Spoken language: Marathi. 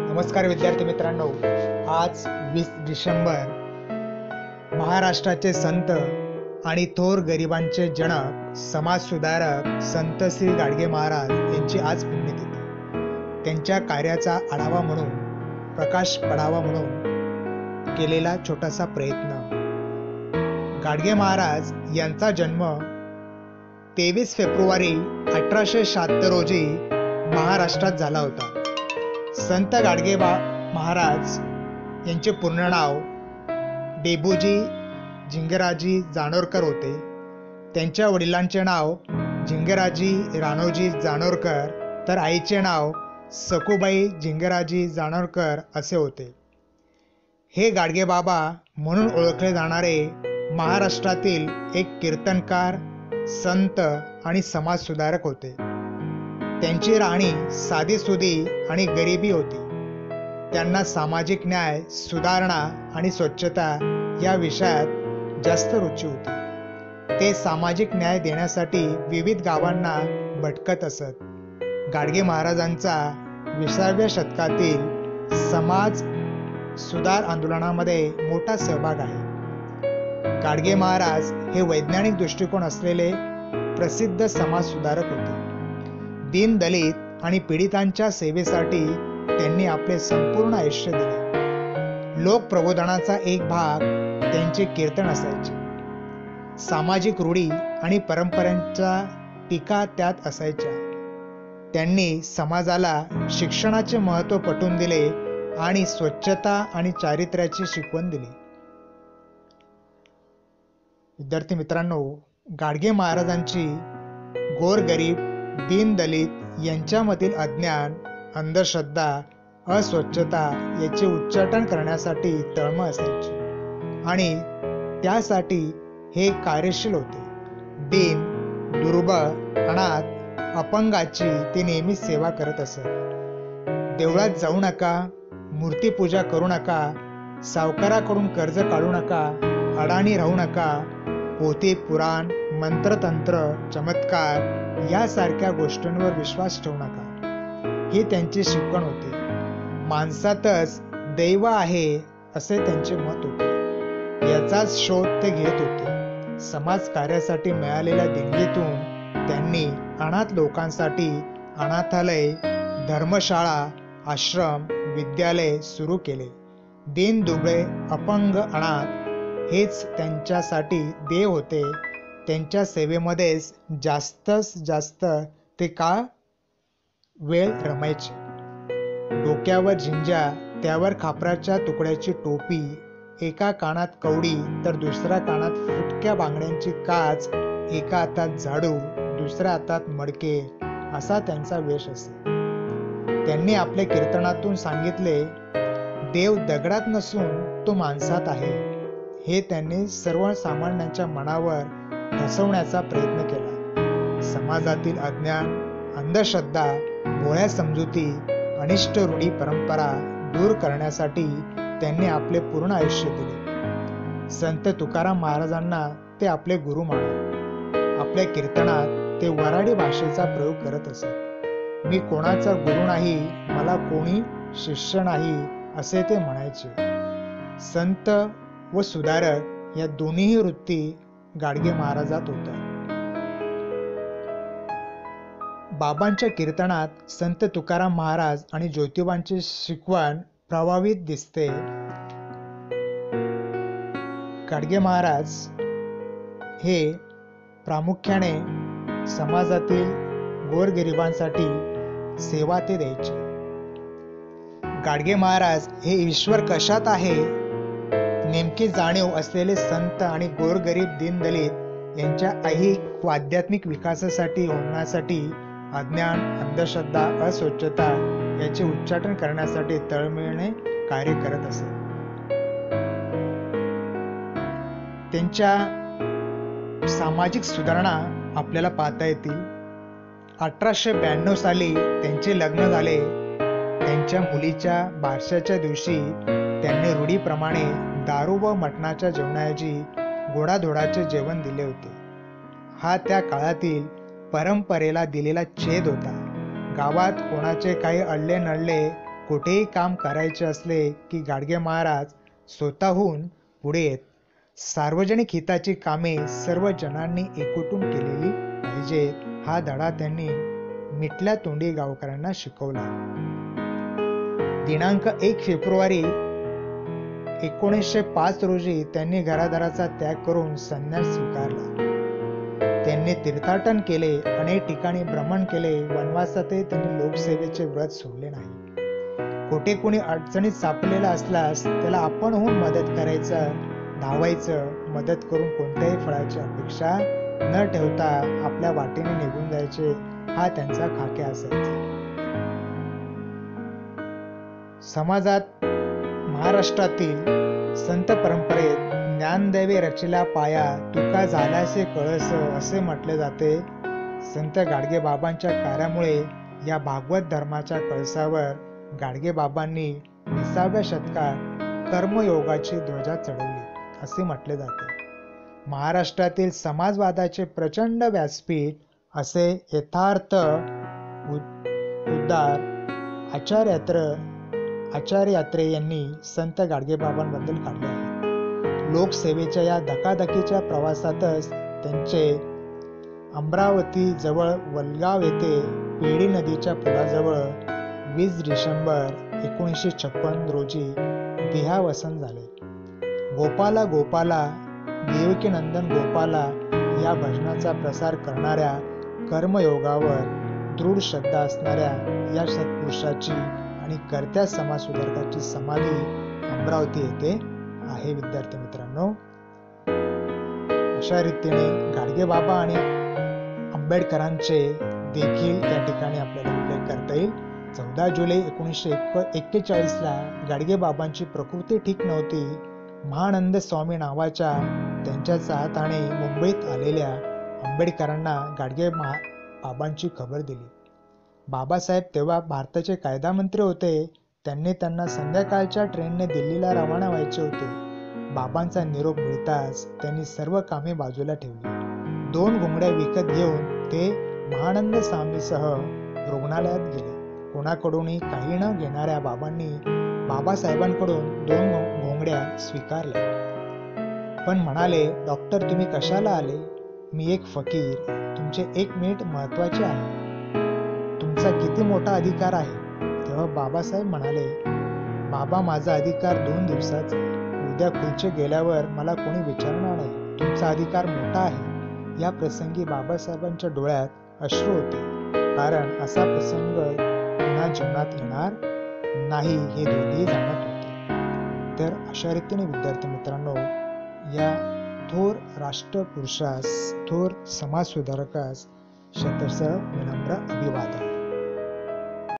नमस्कार विद्यार्थी मित्रांनो, आज 20 डिसेंबर महाराष्ट्राचे संत आणि थोर गरिबांचे जनक समाजसुधारक संत श्री गाडगे महाराज यांची आज पुण्यतिथी. त्यांच्या कार्याचा आढावा म्हणून, प्रकाश पडावा म्हणून केलेला छोटासा प्रयत्न. गाडगे महाराज यांचा जन्म 23 फेब्रुवारी 1876 रोजी महाराष्ट्रात झाला होता. संत गाडगे महाराज यांचे पूर्ण नाव डेबूजी झिंगराजी जानोरकर होते. त्यांच्या वडिलांचे नाव झिंगराजी राणोजी जानोरकर तर आईचे नाव सखूबाई झिंगराजी जानोरकर असे होते. हे गाडगे बाबा म्हणून ओळखले जाणारे महाराष्ट्रातील एक कीर्तनकार, संत आणि समाजसुधारक होते. त्यांची राहणी साधीसुधी आणि गरिबी होती. त्यांना सामाजिक न्याय, सुधारणा आणि स्वच्छता या विषयात जास्त रुची होती. ते सामाजिक न्याय देण्यासाठी विविध गावांना भटकत असत. गाडगे महाराजांचा 20व्या शतकातील समाज सुधार आंदोलनामध्ये मोठा सहभाग आहे. गाडगे महाराज हे वैज्ञानिक दृष्टिकोन असलेले प्रसिद्ध समाजसुधारक होते. दीनदलित आणि पीडितांच्या सेवेसाठी त्यांनी आपले संपूर्ण आयुष्य दिले. लोकप्रबोधनाचा एक भाग त्यांचे कीर्तन असायचे. सामाजिक रूढी आणि परंपरांच्या टीका त्यात असायच्या. त्यांनी समाजाला शिक्षणाचे महत्त्व पटवून दिले आणि स्वच्छता आणि चारित्र्याची शिकवण दिली. विद्यार्थी मित्रांनो, गाडगे महाराजांची गोरगरीब, दीनदलित यांच्यामधील अज्ञान, अंधश्रद्धा, अस्वच्छता याचे उच्चाटन करण्यासाठी तळमळ असायची आणि त्यासाठी हे कार्यशील होते. दीन, दुर्बळ, अनाथ, अपंगाची ते नेहमी सेवा करत असत. देवळात जाऊ नका, मूर्तीपूजा करू नका, सावकाराकडून कर्ज काढू नका, अडाणी राहू नका, पोथी पुराण, मंत्रतंत्र, चमत्कार यासारख्या गोष्टींवर विश्वास ठेवू नका, ही त्यांची शिकवण होती. माणसातच दैव आहे असे त्यांचे मत होते. याचाच शोध ते घेत होते. समाज कार्यासाठी मिळालेल्या देणगीतून त्यांनी अनाथ लोकांसाठी अनाथालय, धर्मशाळा, आश्रम, विद्यालय सुरू केले. दीन, दुबळे, अपंग, अनाथ हेच त्यांच्यासाठी देव होते. त्यांच्या सेवेमध्येच जास्तच जास्त ते का वेळ रमायचे. डोक्यावर झिंजा, त्यावर खापराच्या तुकड्याची टोपी, एका कानात कवडी तर दुसऱ्या कानात फुटक्या बांगड्यांची काच, एका हातात झाडू, दुसऱ्या हातात मडके असा त्यांचा वेश असे. त्यांनी आपल्या कीर्तनातून सांगितले, देव दगडात नसून तो माणसात आहे. हे त्यांनी सर्वसामान्यांच्या मनावर ठसवण्याचा प्रयत्न केला. समाजातील अज्ञान, अंधश्रद्धा, भोळ्या समजुती, अनिष्ट रूढी परंपरा दूर करण्यासाठी त्यांनी आपले पूर्ण आयुष्य दिले. संत तुकाराम महाराजांना ते आपले गुरु मानत. आपल्या कीर्तनात ते वऱ्हाडी भाषेचा प्रयोग करत असत. मी कोणाचा गुरु नाही, मला कोणी शिष्य नाही असे ते म्हणायचे. संत व सुधारक या दोन्ही वृत्ती गाडगे महाराजात होत्या. बाबांच्या कीर्तनात संत तुकाराम महाराज आणि ज्योतिबांची शिकवण प्रभावित दिसते. गाडगे महाराज हे प्रामुख्याने समाजातील गोरगरिबांसाठी सेवा ते द्यायचे. गाडगे महाराज हे ईश्वर कशात आहे नेमकी जाणीव असलेले संत आणि गोरगरीब, दीनदलित यांच्या ऐहिक व आध्यात्मिक विकासासाठी होण्यासाठी अज्ञान, अंधश्रद्धा, अस्वच्छता याचे उच्चाटन करण्यासाठी तळमळीने कार्य करत असत. त्यांच्या सामाजिक सुधारणा आपल्याला पाहता येतील. 1892 साली त्यांचे लग्न झाले. त्यांच्या मुलीच्या बारशाच्या दिवशी त्यांनी रूढीप्रमाणे दारू व मटणाच्या जेवणाऐवजी गोडाधोडाचे जेवण दिले होते. हा त्या काळातील परंपरेला दिलेला छेद होता. गावात कोणाचे काही अडले नडले, कुठेही काम करायचे असले की गाडगे महाराज स्वतःहून पुढे येत. सार्वजनिक हिताची कामे सर्व जणांनी एकवटून केलेली पाहिजेत हा धडा त्यांनी मिटल्या तोंडी गावकऱ्यांना शिकवला. दिनांक 1 फेब्रुवारी 1905 रोजी त्यांनी घरादाराचा त्याग करून संन्यास स्वीकारला. त्यांनी तीर्थाटन केले, अनेक ठिकाणी भ्रमण केले. वनवासातही त्यांनी लोकसेवेचे व्रत सोडले नाही. कुठे कोणी अडचणीत सापडलेला असल्यास त्याला आपण होऊन मदत करायचं, धावायचं. मदत करून कोणत्याही फळाची अपेक्षा न ठेवता आपल्या वाटेने निघून जायचे हा त्यांचा खाक्या असायचा. समाजात महाराष्ट्रातील संत परंपरेत ज्ञानदैवे रचिला पाया तुका झाल्यासे कळस असे म्हटले जाते. संत गाडगे बाबांच्या कार्यामुळे या भागवत धर्माच्या कळसावर गाडगे बाबांनी 20व्या शतकात कर्मयोगाची ध्वजा चढवली असे म्हटले जाते. महाराष्ट्रातील समाजवादाचे प्रचंड व्यासपीठ असे यथार्थ उद्गार आचार्य यात्रे यांनी संत गाडगेबाबांबद्दल काढले आहे. लोकसेवेच्या या धकाधकीच्या प्रवासातच त्यांचे अमरावती जवळ वलगाव येथे पेढी नदीच्या पुलाजवळ 20 डिसेंबर 1956 रोजी देहावसन झाले. गोपाला गोपाला देवकीनंदन गोपाला या भजनाचा प्रसार करणाऱ्या, कर्मयोगावर दृढ श्रद्धा असणाऱ्या या सत्पुरुषाची आणि कर्त्या समाजसुधारकाची समाधी अमरावती येथे आहे. विद्यार्थी मित्रांनो, अशा रीतीने गाडगे बाबा आणि आंबेडकरांचे देखील या ठिकाणी आपल्याला उल्लेख करता येईल. 14 जुलै 1941 ला गाडगे बाबांची प्रकृती ठीक नव्हती. महानंद स्वामी नावाच्या त्यांच्या चाहत्याने मुंबईत आलेल्या आंबेडकरांना गाडगे बाबांची खबर दिली. बाबासाहेब तेव्हा भारताचे कायदा मंत्री होते. त्यांनी त्यांना संध्याकाळच्या ट्रेनने दिल्लीला रवाना व्हायचे होते. बाबांचा निरोप मिळताच त्यांनी सर्व कामे बाजूला ठेवली. 2 घोंगड्या विकत घेऊन ते महानंद स्वामीसह रुग्णालयात गेले. कोणाकडूनही काही न घेणाऱ्या बाबांनी बाबासाहेबांकडून 2 घोंगड्या स्वीकारल्या, पण म्हणाले, डॉक्टर तुम्ही कशाला आले? मी एक फकीर. तुमचे 1 मिनिट महत्वाचे आहे. तुमचा किती मोठा अधिकार आहे? तेव्हा बाबासाहेब म्हणाले, बाबा माझा अधिकार 2 दिवसाचा. उद्या खुर्ची गेल्यावर मला कोणी विचारणार नाही. तुमचा अधिकार मोठा आहे. या प्रसंगी बाबासाहेबांच्या डोळ्यात अश्रू होते, कारण असा प्रसंग पुन्हा जीवनात येणार नाही हे दोघेही जाणत होते. तर अशा रीतीने विद्यार्थी मित्रांनो, या थोर राष्ट्रपुरुषास, थोर समाज सुधारकास शतश विनम्र अभिवादन.